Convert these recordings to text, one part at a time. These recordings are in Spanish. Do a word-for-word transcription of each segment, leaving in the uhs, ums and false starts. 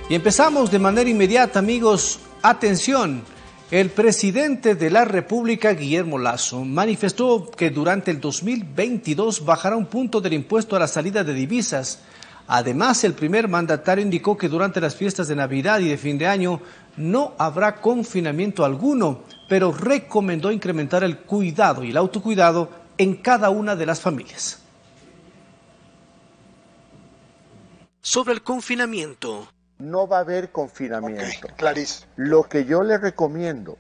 Y empezamos de manera inmediata, amigos. Atención, el presidente de la República, Guillermo Lasso, manifestó que durante el dos mil veintidós bajará un punto del impuesto a la salida de divisas. Además, el primer mandatario indicó que durante las fiestas de Navidad y de fin de año no habrá confinamiento alguno, pero recomendó incrementar el cuidado y el autocuidado en cada una de las familias. Sobre el confinamiento. No va a haber confinamiento. Okay, clarísimo. Lo que yo le recomiendo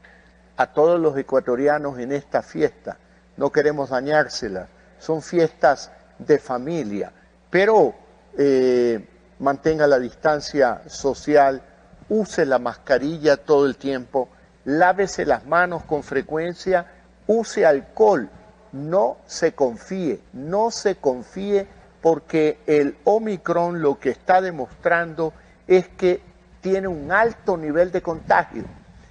a todos los ecuatorianos en esta fiesta, no queremos dañársela, son fiestas de familia, pero eh, mantenga la distancia social, use la mascarilla todo el tiempo, lávese las manos con frecuencia, use alcohol, no se confíe, no se confíe porque el Omicron lo que está demostrando es que tiene un alto nivel de contagio.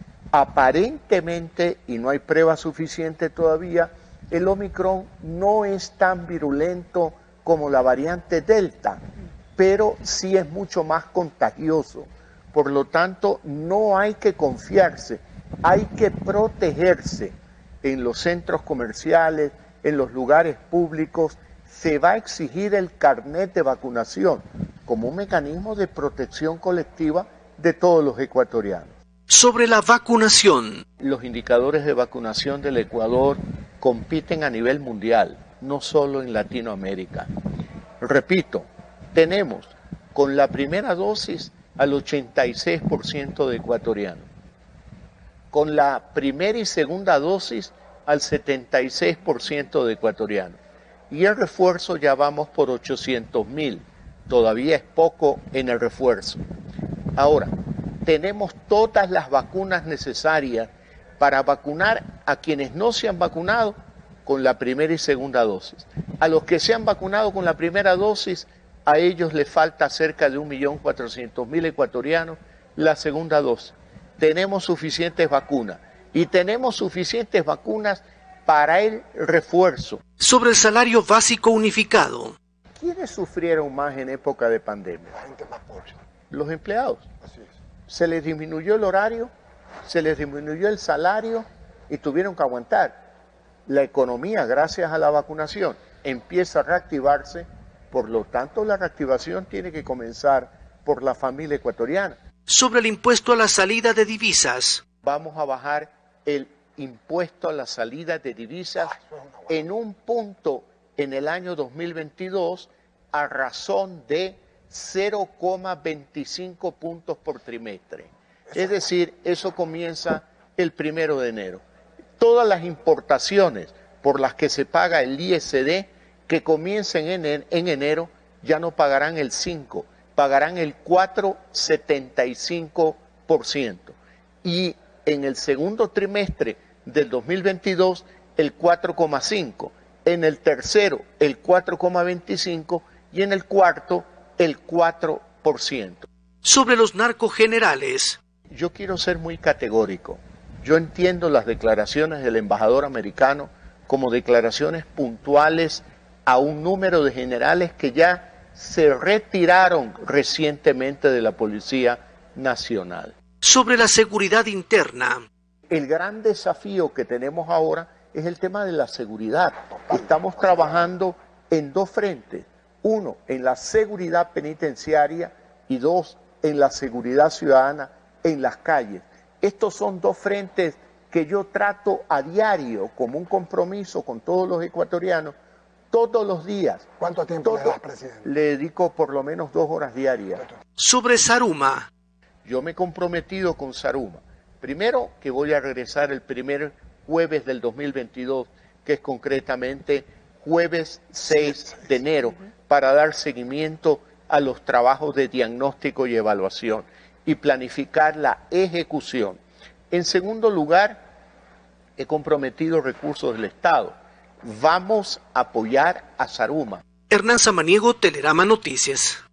Aparentemente, y no hay prueba suficiente todavía, el Omicron no es tan virulento como la variante Delta, pero sí es mucho más contagioso. Por lo tanto, no hay que confiarse, hay que protegerse. En los centros comerciales, en los lugares públicos, se va a exigir el carnet de vacunación como un mecanismo de protección colectiva de todos los ecuatorianos. Sobre la vacunación. Los indicadores de vacunación del Ecuador compiten a nivel mundial, no solo en Latinoamérica. Repito, tenemos con la primera dosis al ochenta y seis por ciento de ecuatorianos, con la primera y segunda dosis al setenta y seis por ciento de ecuatorianos, y el refuerzo ya vamos por ochocientos mil. Todavía es poco en el refuerzo. Ahora, tenemos todas las vacunas necesarias para vacunar a quienes no se han vacunado con la primera y segunda dosis. A los que se han vacunado con la primera dosis, a ellos les falta cerca de un millón cuatrocientos mil ecuatorianos la segunda dosis. Tenemos suficientes vacunas y tenemos suficientes vacunas para el refuerzo. Sobre el salario básico unificado. ¿Quiénes sufrieron más en época de pandemia? La gente más pobre. Los empleados. Así es. Se les disminuyó el horario, se les disminuyó el salario y tuvieron que aguantar. La economía, gracias a la vacunación, empieza a reactivarse, por lo tanto la reactivación tiene que comenzar por la familia ecuatoriana. Sobre el impuesto a la salida de divisas. Vamos a bajar el impuesto a la salida de divisas en un punto en el año dos mil veintidós a razón de cero coma veinticinco puntos por trimestre. Es decir, eso comienza el primero de enero. Todas las importaciones por las que se paga el I S D que comiencen en, en enero ya no pagarán el cinco, pagarán el cuatro coma setenta y cinco por ciento. Y en el segundo trimestre del dos mil veintidós el cuatro coma cinco, en el tercero el cuatro coma veinticinco y en el cuarto el cuatro por ciento. Sobre los narcogenerales. Yo quiero ser muy categórico. Yo entiendo las declaraciones del embajador americano como declaraciones puntuales a un número de generales que ya se retiraron recientemente de la Policía Nacional. Sobre la seguridad interna. El gran desafío que tenemos ahora es el tema de la seguridad. Estamos trabajando en dos frentes. Uno, en la seguridad penitenciaria y dos, en la seguridad ciudadana en las calles. Estos son dos frentes que yo trato a diario como un compromiso con todos los ecuatorianos, todos los días. ¿Cuánto tiempo todo, le das, presidente? Le dedico por lo menos dos horas diarias. Sobre Saruma. Yo me he comprometido con Saruma. Primero, que voy a regresar el primer jueves del dos mil veintidós, que es concretamente jueves seis de enero, para dar seguimiento a los trabajos de diagnóstico y evaluación y planificar la ejecución. En segundo lugar, he comprometido recursos del Estado. Vamos a apoyar a Saruma. Hernán Samaniego, Telerama Noticias.